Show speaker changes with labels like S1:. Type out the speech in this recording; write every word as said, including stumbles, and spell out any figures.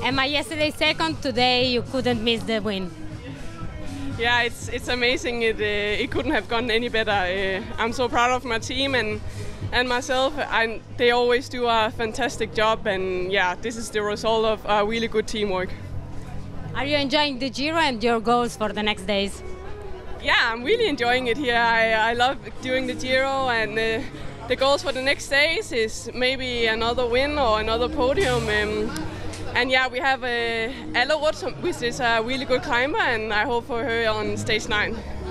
S1: And my yesterday second, today you couldn't miss the win.
S2: Yeah, it's it's amazing. It uh, it couldn't have gone any better. Uh, I'm so proud of my team and and myself. I, they always do a fantastic job, and yeah, this is the result of a really good teamwork.
S1: Are you enjoying the Giro and your goals for the next days?
S2: Yeah, I'm really enjoying it here. I, I love doing the Giro, and uh, the goals for the next days is maybe another win or another podium. Um, and yeah, we have uh, Allerud, which is a really good climber, and I hope for her on stage nine.